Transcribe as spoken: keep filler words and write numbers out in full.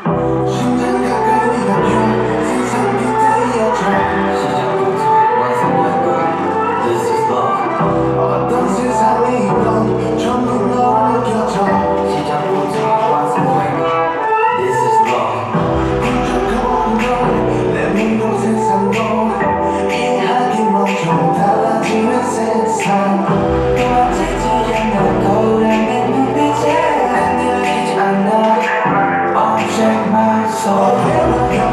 심장 가까이 네가 펴 세상 끝에 이어져 시작부터 완성된 This is love 어떤 세상에 있건 전부 널 느껴져 시작부터 완성된 This is love 훔쳐가버린 걸내 몸도 세상도 이해하기 멈춰 달라지는 세상 또아지지 않는 거울에 눈빛에 흔들리지 않아 Object my soul